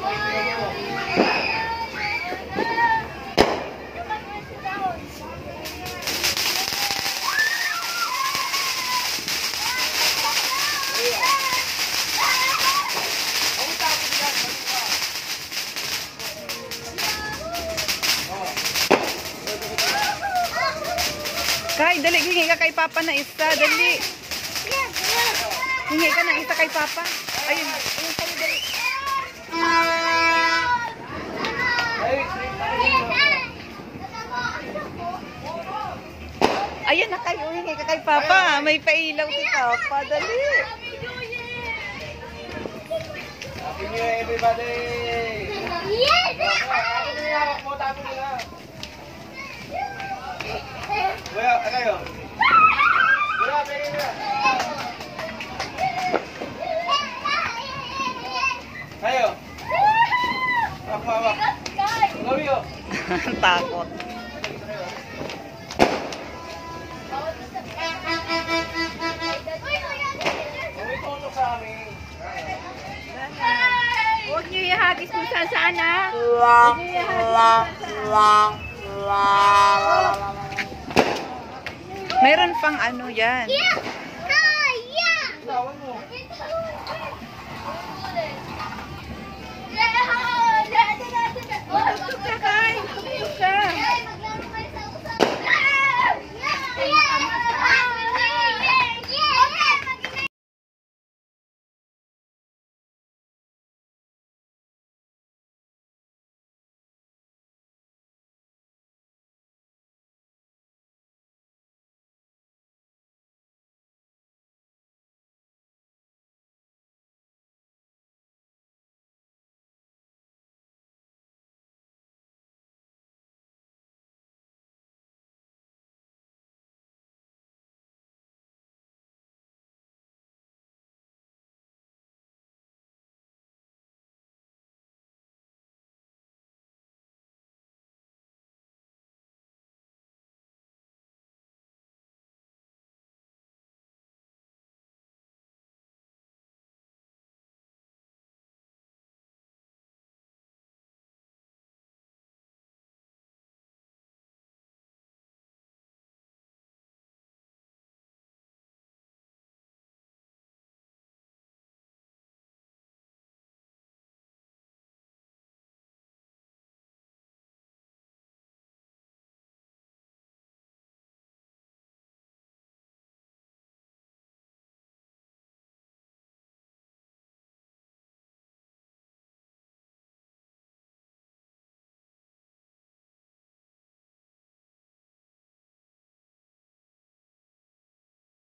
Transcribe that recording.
Kay, dali, hingi ka kay Papa na isa, dali. Hingi ka na isa kay Papa. Ayun, ayun tayo, dali. Ayun na kayo, hingi ka kay Papa. May pailaw si Papa, dali. Happy New Year, everybody! Yes! Happy New Year! Hawak mo, tapo nila! Kuya, kayo? Kuya, pwede nila! Kayo? Hawak mo, hawak! Gawi ko! Takot. Gawi tutok sa amin! Huwag niyo ihagis kung saan ha. Huwag niyo ihagis kung saan. Mayroon pang ano yan.